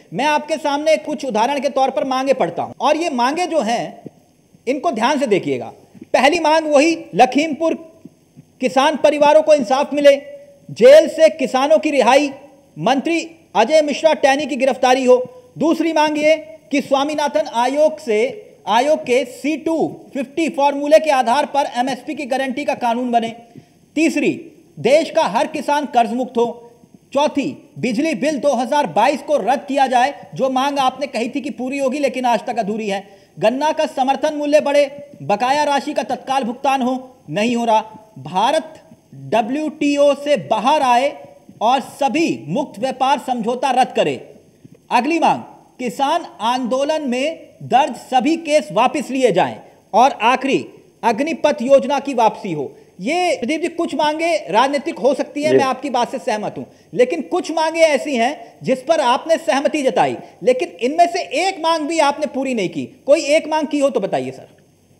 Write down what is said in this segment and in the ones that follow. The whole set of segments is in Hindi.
मैं आपके सामने कुछ उदाहरण के तौर पर मांगे पढ़ता हूं और ये मांगे जो हैं इनको ध्यान से देखिएगा। पहली मांग वही, लखीमपुर किसान परिवारों को इंसाफ मिले, जेल से किसानों की रिहाई, मंत्री अजय मिश्रा टैनी की गिरफ्तारी हो। दूसरी मांग ये कि स्वामीनाथन आयोग के C250 फॉर्मूले के आधार पर MSP की गारंटी का कानून बने। तीसरी, देश का हर किसान कर्ज मुक्त हो। चौथी, बिजली बिल 2022 को रद्द किया जाए, जो मांग आपने कही थी कि पूरी होगी लेकिन आज तक अधूरी है। गन्ना का समर्थन मूल्य बढ़े, बकाया राशि का तत्काल भुगतान हो, नहीं हो रहा। भारत WTO से बाहर आए और सभी मुक्त व्यापार समझौता रद्द करे। अगली मांग, किसान आंदोलन में दर्ज सभी केस वापस लिए जाएं। और आखिरी, अग्निपथ योजना की वापसी हो। ये प्रदीप जी कुछ मांगे राजनीतिक हो सकती है, मैं आपकी बात से सहमत हूं, लेकिन कुछ मांगे ऐसी हैं जिस पर आपने सहमति जताई, लेकिन इनमें से एक मांग भी आपने पूरी नहीं की। कोई एक मांग की हो तो बताइए सर।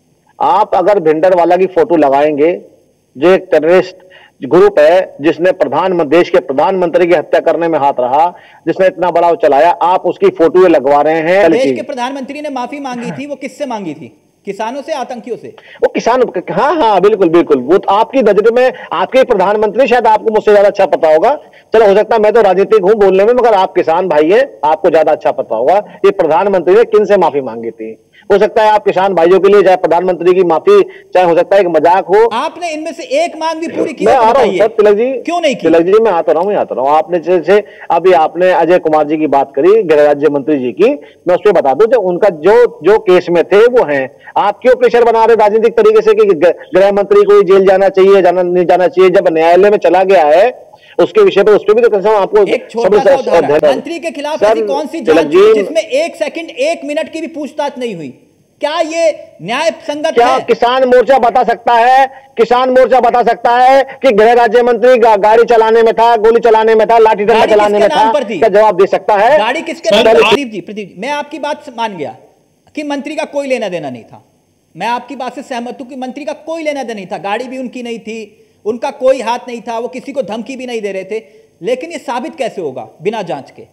आप अगर भिंडरवाला की फोटो लगाएंगे, जो एक टेररिस्ट ग्रुप है जिसने देश के प्रधानमंत्री की हत्या करने में हाथ रहा, जिसने इतना बड़ा चलाया, आप उसकी फोटो लगवा रहे हैं। देश के प्रधानमंत्री ने माफी मांगी थी, वो किससे मांगी थी? किसानों से, आतंकियों से? वो किसान, हाँ हाँ बिल्कुल बिल्कुल, वो तो आपकी नजर में आपके प्रधानमंत्री, शायद आपको मुझसे ज्यादा अच्छा पता होगा। चलो हो सकता है मैं तो राजनीतिक हूं बोलने में, मगर आप किसान भाई हैं, आपको ज्यादा अच्छा पता होगा ये प्रधानमंत्री ने किन से माफी मांगी थी। हो सकता है आप किसान भाइयों के लिए चाहे प्रधानमंत्री की माफी, चाहे हो सकता है एक मजाक हो। आपने इनमें से एक मांग भी पूरी की? मैं आ रहा हूँ सर, तिलक जी क्यों नहीं की? तिलक जी मैं आता रहा हूँ। आपने जैसे अभी आपने अजय कुमार जी की बात करी, गृह राज्य मंत्री जी की, मैं उस पर बता दूं जो उनका जो केस में थे वो हैं। आप क्यों प्रेशर बना रहे राजनीतिक तरीके से कि गृह मंत्री को जेल जाना चाहिए, नहीं जाना चाहिए? जब न्यायालय में चला गया है उसके विषय पर, उस पर भी तो कसम आपको एक छोटा सा उदाहरण, मंत्री के खिलाफ ऐसी कौन सी जांच हुई जिसमें 1 सेकंड 1 मिनट की भी पूछताछ नहीं हुई? क्या ये न्याय संगत क्या है? किसान मोर्चा बता सकता है, किसान मोर्चा बता सकता है कि गृह राज्य मंत्री गाड़ी चलाने में था, गोली चलाने में था, लाठी डंडा चलाने में था? क्या जवाब दे सकता है? गाड़ी किसके नाम पर? प्रदीप जी मैं आपकी बात मान गया कि मंत्री का कोई लेना देना नहीं था, मैं आपकी बात से सहमत हूं कि मंत्री का कोई लेना देना नहीं था, गाड़ी भी उनकी नहीं थी, उनका कोई हाथ नहीं था, वो किसी को धमकी भी नहीं दे रहे थे। लेकिन ये साबित कैसे होगा बिना जांच के?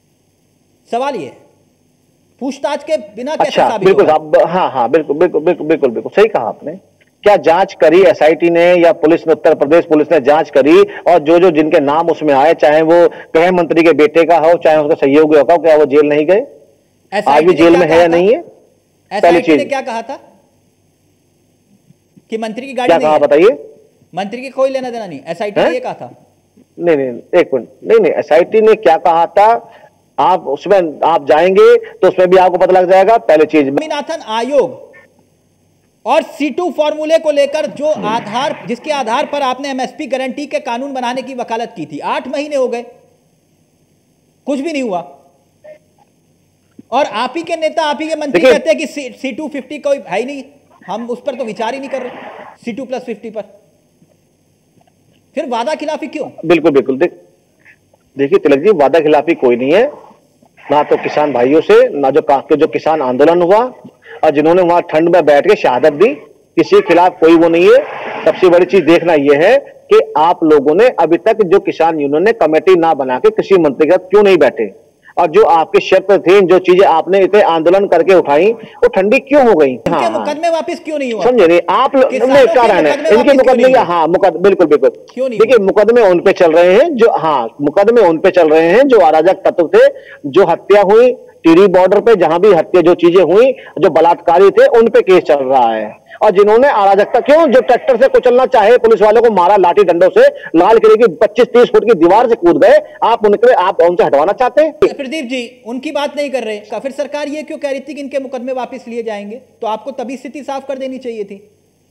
सवाल ये है, पूछताछ के बिना कैसे साबित बिल्कुल होगा? हाँ बिल्कुल बिल्कुल बिल्कुल बिल्कुल बिल्कुल सही कहा आपने। क्या जांच करी SIT ने या पुलिस ने, उत्तर प्रदेश पुलिस ने जांच करी? और जो जिनके नाम उसमें आए, चाहे वो गृह मंत्री के बेटे का हो, चाहे उसका सहयोगी हो, क्या वो जेल नहीं गए? आज भी जेल में है या नहीं है? पहली चीज, ने क्या कहा था कि मंत्री की गाड़ी क्या कहा बताइए? मंत्री की कोई लेना देना नहीं, SIT ने ये कहा था? नहीं, एक मिनट, नहीं, SIT ने क्या कहा था आप उसमें आप जाएंगे तो उसमें भी आपको पता लग जाएगा। पहले चीज, स्वामीनाथन आयोग और C2 फॉर्मूले को लेकर जिसके आधार पर आपने MSP गारंटी के कानून बनाने की वकालत की थी, 8 महीने हो गए, कुछ भी नहीं हुआ। और आप ही के नेता, आप ही के मंत्री कहते हैं कि C250 कोई है ही नहीं, हम उस पर तो विचार ही नहीं कर रहे, C2+50 पर। फिर वादा खिलाफी क्यों? बिल्कुल बिल्कुल, देखिए तिलक जी, वादा खिलाफी कोई नहीं है, ना तो किसान भाइयों से, ना जो किसान आंदोलन हुआ और जिन्होंने वहां ठंड में बैठ के शहादत दी, किसी के खिलाफ कोई वो नहीं है। सबसे बड़ी चीज देखना यह है कि आप लोगों ने अभी तक जो किसान यूनियन ने कमेटी ना बना के कृषि मंत्री के साथ क्यों नहीं बैठे, और जो आपके शर्त थी, जो चीजें आपने इतने आंदोलन करके उठाई, वो ठंडी क्यों हो गई? हाँ, मुकदमे वापस क्यों नहीं हुआ? समझे नहीं आप? कारण है इनके मुकदमे, हाँ बिल्कुल बिल्कुल, देखिए मुकदमे उन पे चल रहे हैं जो, हाँ मुकदमे उन पे चल रहे हैं जो अराजक तत्व थे, जो हत्या हुई टिहरी बॉर्डर पे, जहां भी हत्या जो चीजें हुई, जो बलात्कारी थे, उन पे केस चल रहा है। और जिन्होंने अराजकता, क्यों जो ट्रैक्टर से कुचलना चाहे, पुलिस वालों को मारा लाठी डंडों से, लाल किले की 25-30 फुट की दीवार से कूद गए, आप उनसे हटवाना चाहते हैं? प्रदीप जी उनकी बात नहीं कर रहे, फिर सरकार ये क्यों कह रही थी कि इनके मुकदमे वापस लिए जाएंगे? तो आपको तभी स्थिति साफ कर देनी चाहिए थी।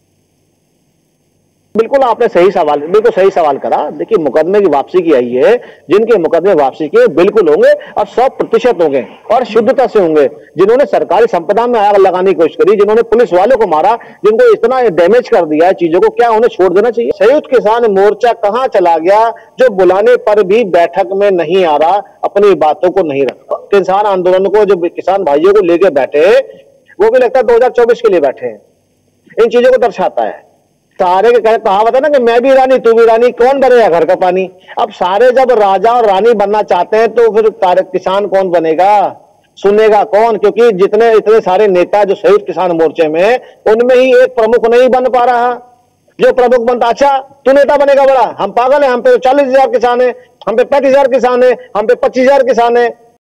बिल्कुल आपने बिल्कुल सही सवाल करा। देखिए मुकदमे की वापसी की आई है, जिनके मुकदमे वापसी के बिल्कुल होंगे और 100% होंगे और शुद्धता से होंगे। जिन्होंने सरकारी संपदा में आग लगाने की कोशिश करी, जिन्होंने पुलिस वालों को मारा, जिनको इतना डैमेज कर दिया है चीजों को, क्या उन्हें छोड़ देना चाहिए? संयुक्त किसान मोर्चा कहां चला गया, जो बुलाने पर भी बैठक में नहीं आ रहा, अपनी बातों को नहीं रखता? किसान आंदोलन को, जो किसान भाइयों को लेकर बैठे, वो भी लगता है 2024 के लिए बैठे हैं। इन चीजों को दर्शाता है। सारे के कहावत है ना कि मैं भी रानी तू भी रानी, कौन भरेगा घर का पानी। अब सारे जब राजा और रानी बनना चाहते हैं तो फिर किसान कौन बनेगा, सुनेगा कौन? क्योंकि जितने इतने सारे नेता जो संयुक्त किसान मोर्चे में, उनमें ही एक प्रमुख नहीं बन पा रहा। जो प्रमुख बनता, अच्छा तू नेता बनेगा बड़ा, हम पागल हैं, हम पे 40,000 किसान है, हम पे 35,000 किसान है, हम पे 25,000 किसान है,